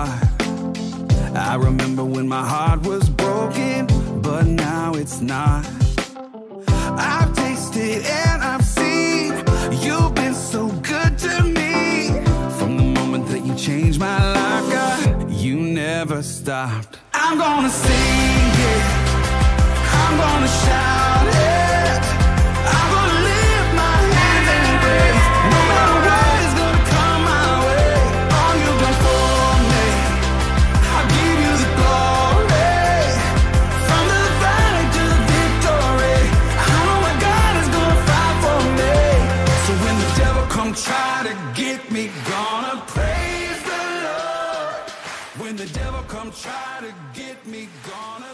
start. I remember when my heart was broken, but now it's not. I've tasted and I've seen, you've been so good to me. From the moment that you changed my life, God, you never stopped. I'm gonna sing it, I'm gonna shout it, I'm gonna lift my hands and praise. No matter what is gonna come my way, all you've done for me, I'll give you the glory. From the valley to the victory, I know my God is gonna fight for me. So when the devil come try to get me, gonna praise the Lord. When the devil come try to get me, gonna